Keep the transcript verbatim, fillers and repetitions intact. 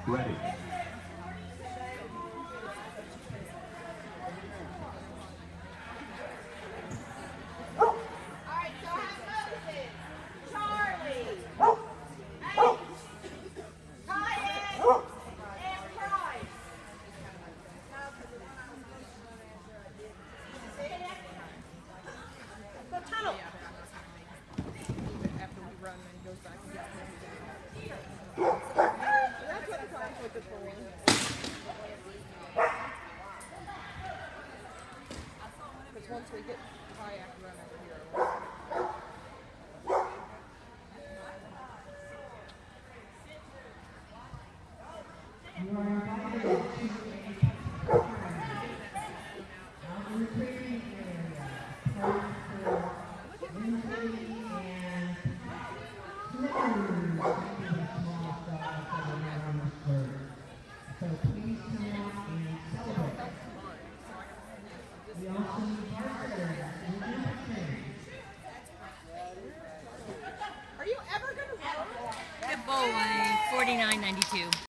Ready. After we run and goes back and gets me. That's what the conflict is for. Because once we get kayak run over here. You are invited to a out in the training area, posed for Lindsay and Snickers, making small stuff for the man on the skirt. So please come out and celebrate. We also need partners in the Are you ever going to run? Good bowling, forty-nine ninety-two.